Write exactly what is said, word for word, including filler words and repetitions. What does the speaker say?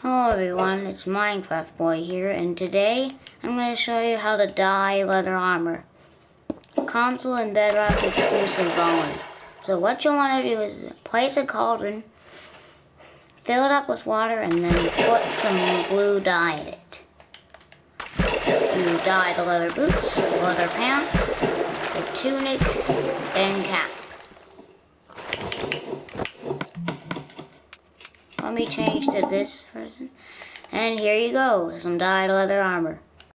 Hello everyone, it's Minecraft Boy here, and today I'm going to show you how to dye leather armor. Console and Bedrock exclusive only. So what you'll want to do is place a cauldron, fill it up with water, and then put some blue dye in it. You dye the leather boots, leather pants, the tunic, and cap. Let me change to this person. And here you go, some dyed leather armor.